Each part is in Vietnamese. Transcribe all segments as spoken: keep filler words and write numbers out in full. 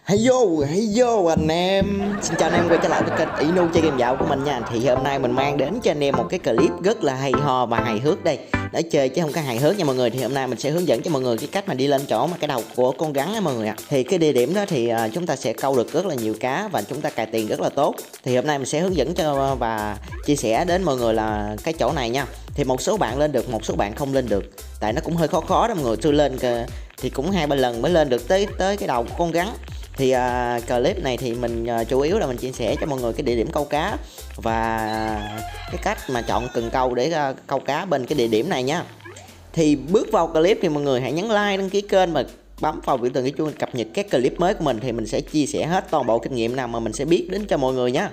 Hello, hello anh em. Xin chào anh em quay trở lại với kênh Inu chơi game dạo của mình nha. Thì hôm nay mình mang đến cho anh em một cái clip rất là hay ho và hài hước đây. Để chơi chứ không có hài hước nha mọi người. Thì hôm nay mình sẽ hướng dẫn cho mọi người cái cách mà đi lên chỗ mà cái đầu của con rắn á mọi người ạ. Thì cái địa điểm đó thì uh, chúng ta sẽ câu được rất là nhiều cá và chúng ta cài tiền rất là tốt. Thì hôm nay mình sẽ hướng dẫn cho và chia sẻ đến mọi người là cái chỗ này nha. Thì một số bạn lên được, một số bạn không lên được. Tại nó cũng hơi khó khó đó mọi người. Tôi lên thì cũng hai ba lần mới lên được tới tới cái đầu của con rắn. Thì uh, clip này thì mình uh, chủ yếu là mình chia sẻ cho mọi người cái địa điểm câu cá và cái cách mà chọn cần câu để uh, câu cá bên cái địa điểm này nhá. Thì bước vào clip thì mọi người hãy nhấn like, đăng ký kênh và bấm vào biểu tượng cái chuông cập nhật các clip mới của mình. Thì mình sẽ chia sẻ hết toàn bộ kinh nghiệm nào mà mình sẽ biết đến cho mọi người nhá.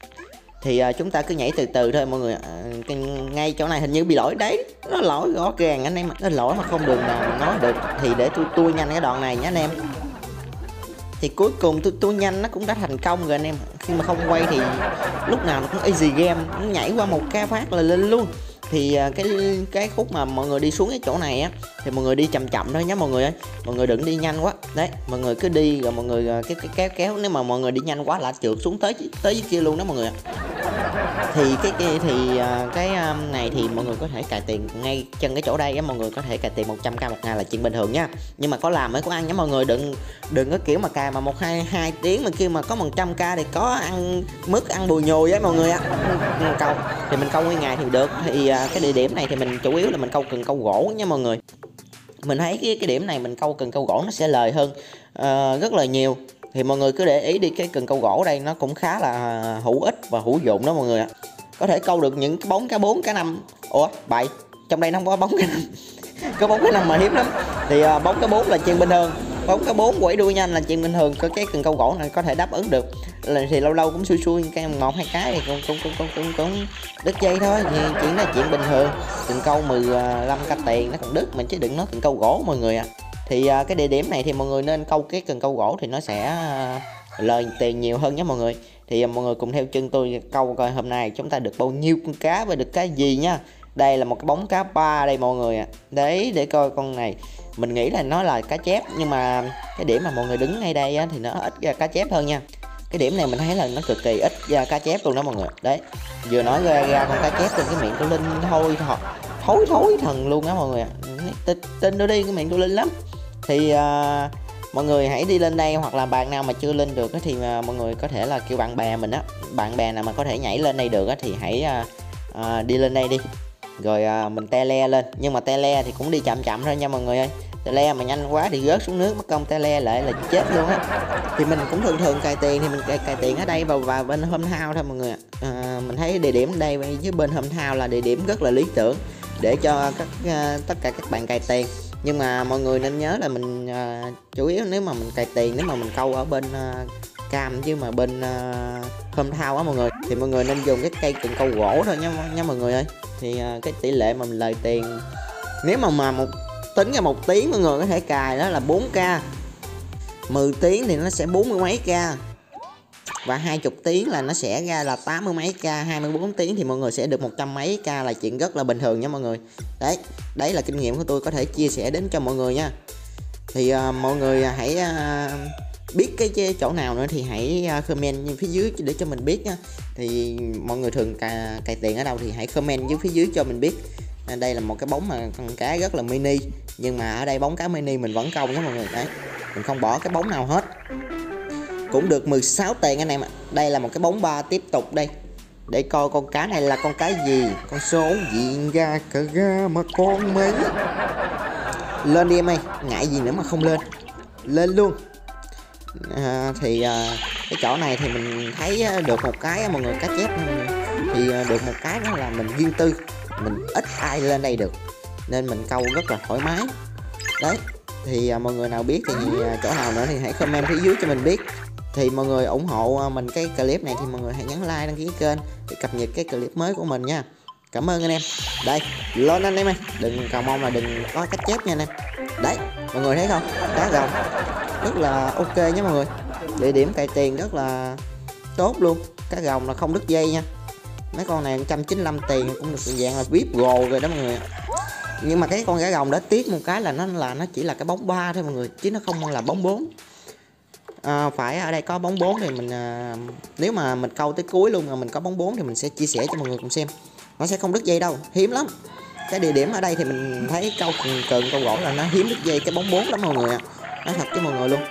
Thì uh, chúng ta cứ nhảy từ từ thôi mọi người. uh, Ngay chỗ này hình như bị lỗi đấy. Nó lỗi rõ ràng anh em. Nó lỗi mà không đường nào nói được. Thì để tôi tua nhanh cái đoạn này nhé anh em. Thì cuối cùng tôi tôi nhanh nó cũng đã thành công rồi anh em. Khi mà không quay thì lúc nào nó cũng easy game, nó nhảy qua một ca phát là lên luôn. Thì cái cái khúc mà mọi người đi xuống cái chỗ này á thì mọi người đi chậm chậm thôi nhé mọi người ơi. Mọi người đừng đi nhanh quá. Đấy, mọi người cứ đi rồi mọi người cái, cái kéo kéo, nếu mà mọi người đi nhanh quá là trượt xuống tới tới dưới kia luôn đó mọi người ạ. Thì cái kia thì cái này thì mọi người có thể cài tiền ngay chân cái chỗ đây á, mọi người có thể cài tiền một trăm k một ngày là chuyện bình thường nha. Nhưng mà có làm mới có ăn nhé mọi người, đừng đừng có kiểu mà cài mà một hai hai tiếng mà kia mà có một trăm k thì có ăn mứt ăn bùi nhồi á mọi người á. Câu thì mình câu nguyên ngày thì được. Thì cái địa điểm này thì mình chủ yếu là mình câu cần câu gỗ nha mọi người. Mình thấy cái cái điểm này mình câu cần câu gỗ nó sẽ lời hơn uh, rất là nhiều. Thì mọi người cứ để ý đi, cái cần câu gỗ đây nó cũng khá là hữu ích và hữu dụng đó mọi người ạ. Có thể câu được những cái bóng cá bốn cá năm. Ủa bậy, trong đây nó không có bóng cá năm. Có bóng cá năm mà hiếm lắm. Thì uh, bóng cá bốn là chuyện bình thường, bóng cá bốn quẩy đuôi nhanh là chuyện bình thường. Có cái cần câu gỗ này có thể đáp ứng được. Thì lâu lâu cũng xui xui cái một hai cái thì cũng cũng cũng cũng cũng, cũng đứt dây thôi, thì chuyện là chuyện bình thường. Cần câu mười lăm k tiền nó còn đứt mình chứ đừng nói cần câu gỗ mọi người ạ. À. Thì uh, cái địa điểm này thì mọi người nên câu cái cần câu gỗ thì nó sẽ uh, lời tiền nhiều hơn nhé mọi người. Thì uh, mọi người cùng theo chân tôi câu coi hôm nay chúng ta được bao nhiêu con cá và được cái gì nhá. Đây là một cái bóng cá ba đây mọi người ạ. À. Đấy, để coi con này. Mình nghĩ là nó là cá chép, nhưng mà cái điểm mà mọi người đứng ngay đây á, thì nó ít ra cá chép hơn nha. Cái điểm này mình thấy là nó cực kỳ ít ra cá chép luôn đó mọi người. Đấy, vừa nói ra, ra con cá chép trên cái miệng tôi Linh thôi thôi thối thối thần luôn á mọi người ạ. Tin, tin tôi đi, cái miệng tôi Linh lắm. Thì uh, mọi người hãy đi lên đây, hoặc là bạn nào mà chưa lên được thì uh, mọi người có thể là kêu bạn bè mình á, bạn bè nào mà có thể nhảy lên đây được á, thì hãy uh, uh, đi lên đây đi, rồi uh, mình tele lên. Nhưng mà tele thì cũng đi chậm chậm thôi nha mọi người ơi. Tele mà nhanh quá thì rớt xuống nước mất công tele lại là chết luôn á. Thì mình cũng thường thường cài tiền thì mình cài, cài tiền ở đây vào vào bên hometown thôi mọi người ạ. À, mình thấy địa điểm ở đây với bên hometown là địa điểm rất là lý tưởng để cho các uh, tất cả các bạn cài tiền. Nhưng mà mọi người nên nhớ là mình uh, chủ yếu nếu mà mình cài tiền, nếu mà mình câu ở bên uh, cam chứ mà bên uh, hometown á mọi người, thì mọi người nên dùng cái cây cần câu gỗ thôi nha, nha mọi người ơi. Thì uh, cái tỷ lệ mà mình lời tiền, nếu mà mà một tính ra một tiếng mọi người có thể cài đó là bốn k, mười tiếng thì nó sẽ bốn mươi mấy k, và hai mươi tiếng là nó sẽ ra là tám mươi mấy k, hai mươi bốn tiếng thì mọi người sẽ được một trăm mấy k, là chuyện rất là bình thường nha mọi người. Đấy, đấy là kinh nghiệm của tôi có thể chia sẻ đến cho mọi người nha. Thì uh, mọi người hãy uh, biết cái chỗ nào nữa thì hãy uh, comment phía dưới để cho mình biết nha. Thì mọi người thường cài, cài tiền ở đâu thì hãy comment dưới phía dưới cho mình biết. Đây là một cái bóng mà con cá rất là mini, nhưng mà ở đây bóng cá mini mình vẫn câu nha mọi người. Đấy, mình không bỏ cái bóng nào hết, cũng được mười sáu tiền anh em ạ. Đây là một cái bóng ba tiếp tục đây, để coi con cá này là con cá gì, con số diện ra cờ ga mà con mấy. Lên đi em ơi, ngại gì nữa mà không lên, lên luôn. À, thì à, cái chỗ này thì mình thấy được một cái mọi người, cá chép thì được một cái đó là mình riêng tư, mình ít ai lên đây được nên mình câu rất là thoải mái. Đấy, thì à, mọi người nào biết thì à, chỗ nào nữa thì hãy comment phía dưới cho mình biết. Thì mọi người ủng hộ mình cái clip này thì mọi người hãy nhấn like, đăng ký kênh để cập nhật cái clip mới của mình nha. Cảm ơn anh em. Đây, lên anh em ơi, đừng cầu mong là đừng có cách chép nha anh em. Đấy, mọi người thấy không, cá rồng rất là ok nhé mọi người. Địa điểm cài tiền rất là tốt luôn, cá rồng là không đứt dây nha. Mấy con này một trăm chín mươi lăm tiền cũng được dạng là vê i pê Gold rồi đó mọi người. Nhưng mà cái con gà rồng đã tiếc một cái là nó là nó chỉ là cái bóng ba thôi mọi người, chứ nó không là bóng bốn. À, phải ở đây có bóng bốn thì mình à, nếu mà mình câu tới cuối luôn mà mình có bóng bốn thì mình sẽ chia sẻ cho mọi người cùng xem. Nó sẽ không đứt dây đâu, hiếm lắm. Cái địa điểm ở đây thì mình thấy câu cần, cần câu gỗ là nó hiếm đứt dây cái bóng bốn lắm mọi người ạ. À. Nói thật với mọi người luôn.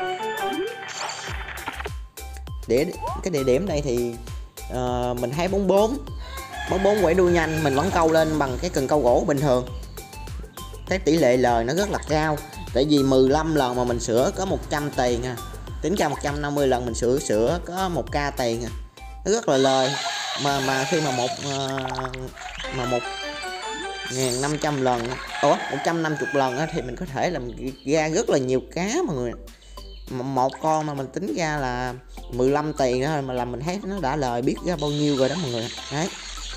Để cái địa điểm đây thì uh, mình thấy bóng bốn bóng bốn quẩy đuôi nhanh mình vẫn câu lên bằng cái cần câu gỗ bình thường. Cái tỷ lệ lời nó rất là cao, tại vì mười lăm lần mà mình sửa có một trăm tiền à, tính ra một trăm năm mươi lần mình sửa sửa có một k tiền à. Nó rất là lời, mà mà khi mà một uh, mà một ngàn năm trăm lần, ủa một trăm năm mươi lần á, thì mình có thể làm ra rất là nhiều cá mọi người. Một con mà mình tính ra là mười lăm tiền đó mà làm mình thấy nó đã lời biết ra bao nhiêu rồi đó mọi người. Đấy,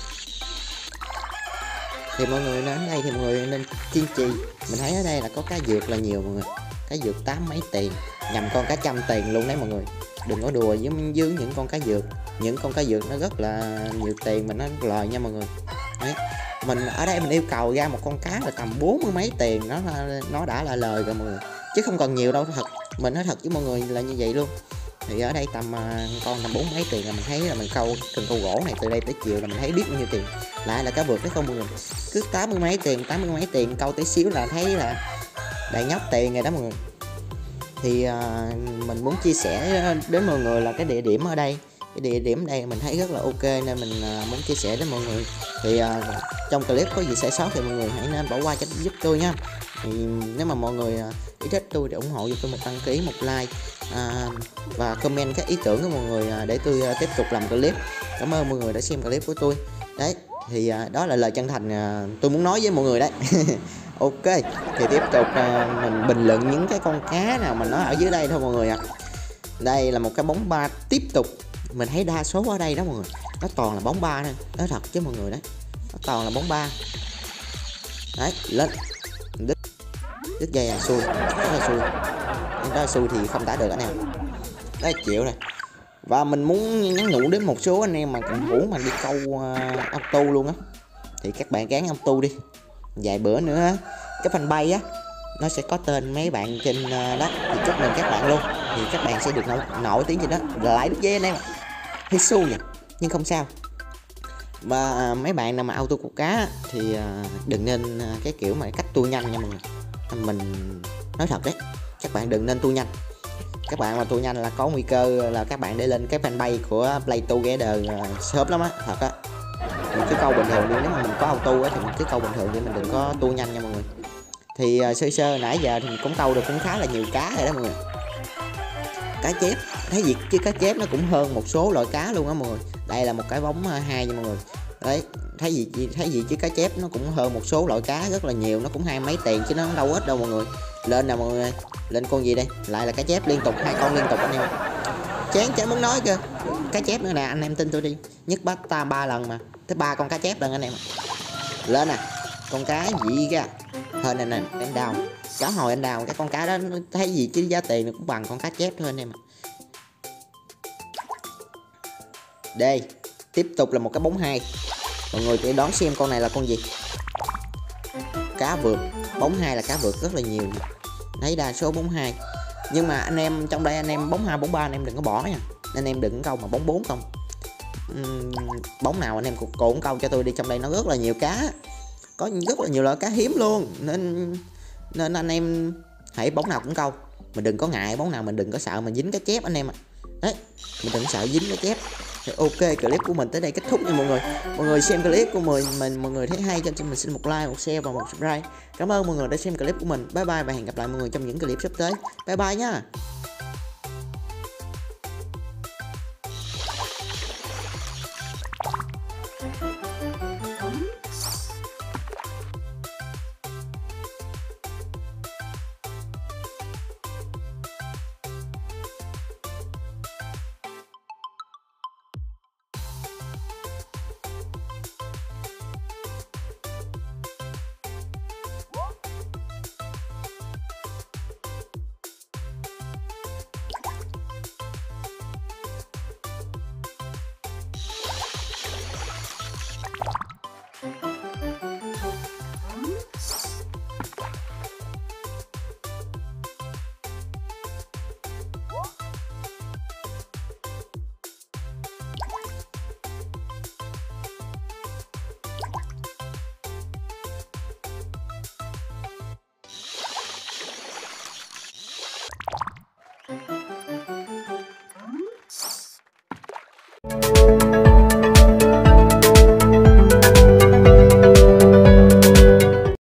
thì mọi người đến đây thì mọi người nên kiên trì. Mình thấy ở đây là có cá vượt là nhiều mọi người, cá vượt tám mấy tiền, nhầm con cá trăm tiền luôn đấy mọi người. Đừng có đùa với dưới những con cá vượt, những con cá vượt nó rất là nhiều tiền mà nó lời nha mọi người. Đấy, mình ở đây mình yêu cầu ra một con cá là tầm bốn mươi mấy tiền nó nó đã là lời rồi mọi người, chứ không cần nhiều đâu. Thật, mình nói thật với mọi người là như vậy luôn. Thì ở đây tầm uh, con tầm bốn mấy tiền là mình thấy là mình câu cần câu gỗ này từ đây tới chiều là mình thấy biết bao nhiêu tiền. Lại là cá vượt đấy không mọi người, cứ tám mươi mấy tiền tám mươi mấy tiền câu tí xíu là thấy là đại nhóc tiền rồi đó mọi người. Thì uh, mình muốn chia sẻ đến mọi người là cái địa điểm ở đây, cái địa điểm đây mình thấy rất là ok nên mình uh, muốn chia sẻ đến mọi người. Thì uh, trong clip có gì sai sót thì mọi người hãy nên bỏ qua cho giúp tôi nha. Thì nếu mà mọi người uh, ý thích tôi để ủng hộ cho tôi một đăng ký, một like à, và comment các ý tưởng của mọi người à, để tôi à, tiếp tục làm clip. Cảm ơn mọi người đã xem clip của tôi. Đấy, thì à, đó là lời chân thành à, tôi muốn nói với mọi người đấy. Ok, thì tiếp tục à, mình bình luận những cái con cá nào mà nó ở dưới đây thôi mọi người ạ. À. Đây là một cái bóng ba tiếp tục. Mình thấy đa số ở đây đó mọi người, nó toàn là bóng ba thôi, nói thật chứ mọi người. Đấy, nó toàn là bóng ba. Đấy, lên đứt đứt dây à, xui, rất là xui. Đó xui thì không tả được anh em. Đấy, chịu này. Và mình muốn nhắn nhủ đến một số anh em mà cùng hủ mà đi câu uh, ông tu luôn á, thì các bạn gán ông tu đi. Vài bữa nữa cái fanpage á nó sẽ có tên mấy bạn trên uh, đó, thì chúc mừng các bạn luôn. Thì các bạn sẽ được nổi, nổi tiếng gì đó lại đứt dây anh em. Hơi xu nhỉ, nhưng không sao. Và uh, mấy bạn nào mà auto câu cá thì uh, đừng nên uh, cái kiểu mà cách tua nhanh nha mọi người. Mình nói thật đấy, các bạn đừng nên tua nhanh. Các bạn mà tua nhanh là có nguy cơ là các bạn để lên cái fanpage của Play Together shop lắm á, thật á. Mình cứ câu bình thường đi, nếu mà mình có auto á thì mình cứ câu bình thường đi, mình đừng có tua nhanh nha mọi người. Thì uh, sơ sơ nãy giờ thì mình cũng câu được cũng khá là nhiều cá rồi đó mọi người. Cá chép, thấy gì chứ cá chép nó cũng hơn một số loại cá luôn á mọi người. Đây là một cái bóng hai nha mọi người. Đấy, thấy gì thấy gì chứ cá chép nó cũng hơn một số loại cá rất là nhiều, nó cũng hai mấy tiền chứ nó đâu ít đâu mọi người. Lên nè mọi người, lên con gì đây? Lại là cá chép liên tục, hai con liên tục anh em. Chán chán muốn nói cơ. Cá chép nữa nè, anh em tin tôi đi. Nhất bắt ta ba lần mà, tới ba con cá chép lần anh em. Lên nè. Con cá gì kìa. Hơn này nè, em đào. Cá hồi anh đào, cái con cá đó thấy gì chứ giá tiền nó cũng bằng con cá chép thôi anh em. Đây, tiếp tục là một cái bóng hai. Mọi người sẽ đón xem con này là con gì. Cá vượt, bóng hai là cá vượt rất là nhiều. Thấy đa số bóng hai. Nhưng mà anh em trong đây anh em bóng hai, bóng ba anh em đừng có bỏ nha. Anh em đừng câu mà bóng bốn không. Uhm, bóng nào anh em cũng cũng câu cho tôi đi, trong đây nó rất là nhiều cá. Có rất là nhiều loại cá hiếm luôn. Nên nên anh em hãy bóng nào cũng câu. Mình đừng có ngại bóng nào, mình đừng có sợ mình dính cái chép anh em ạ. Đấy, mình đừng sợ dính cái chép. Thì ok, clip của mình tới đây kết thúc nha mọi người. Mọi người xem clip của mình mình mọi người thấy hay cho mình xin một like, một share và một subscribe. Cảm ơn mọi người đã xem clip của mình. Bye bye và hẹn gặp lại mọi người trong những clip sắp tới. Bye bye nhá. nha.